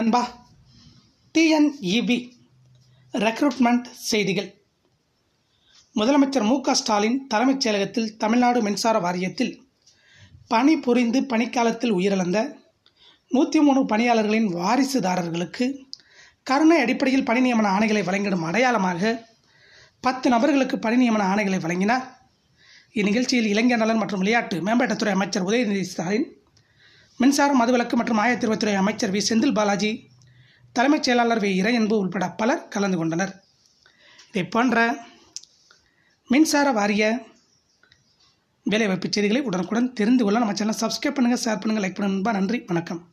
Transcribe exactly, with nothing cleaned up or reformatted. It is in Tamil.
அன்பா T N E B recruitment செய்திகள். முதலமைச்சர் மு க ஸ்டாலின் தலைமைச் செயலகத்தில் தமிழ்நாடு மின்சார வாரியத்தில் பணி புரிந்து பணிக்காலத்தில் உயிரிழந்த நூற்றி மூணு பணியாளர்களின் வாரிசுதாரர்களுக்கு கருணை அடிப்படையில் பணி நியமன ஆணைகளை வழங்கிடும் அடையாளமாக பத்து நபர்களுக்கு பணி நியமன ஆணைகளை வழங்கினார். இந்நிகழ்ச்சியில் இளைஞர் நலன் மற்றும் விளையாட்டு மேம்பாட்டுத்துறை அமைச்சர் உதயநிதி ஸ்டாலின், மின்சாரம் மதுவிலக்கு மற்றும் ஆயத்தீர்வுத்துறை அமைச்சர் வி செந்தில் பாலாஜி, தலைமைச் செயலாளர் வி இறையன்பு உள்பட பலர் கலந்து கொண்டனர். இதை போன்ற மின்சார வாரிய வேலைவாய்ப்பு செய்திகளை உடனுக்குடன் தெரிந்து கொள்ள நம்ம சேனலை சப்ஸ்கிரைப் பண்ணுங்கள், ஷேர் பண்ணுங்கள், லைக் பண்ணுங்கள். நன்றி, வணக்கம்.